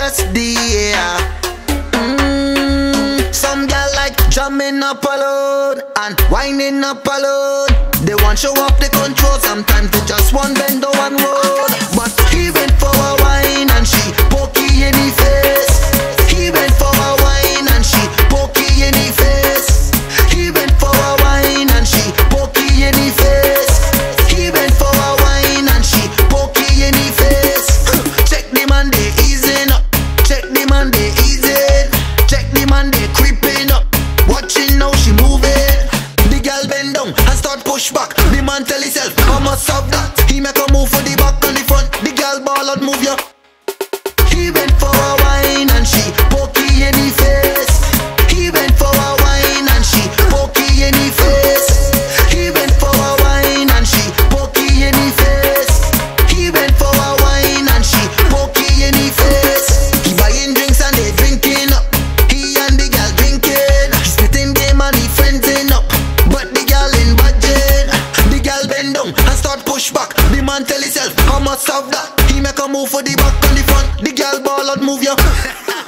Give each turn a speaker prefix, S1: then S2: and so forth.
S1: just the air. Some gal like jamming up alone and winding up alone. They want show up the control, sometimes they just want bend over one road. But he went for a wine and she pokey in his face. He went for a wine and she pokey in his face. He went for a wine and she pokey in his face. He went for a wine and she pokey in his face. Check the man they easing up. Check the man they easing. Check the man they creeping up. Watching how she moving. The girl bend down and start push back. The man tell himself, I must have that. He make a move for the back and the front. The girl ball out move ya. He went for a wine and she pokey in his face. He went for a wine and she pokey in his face. He went for a wine and she pokey in his face. He went for a wine and she pokey in his face. He buying drinks and they drinking up. He and the girl drinking. He spitting game and he friending up. But the girl in budget. The girl bend down and start push back. The man tell himself, I must have that. He make a move for the back and the front. The girl ball out move ya.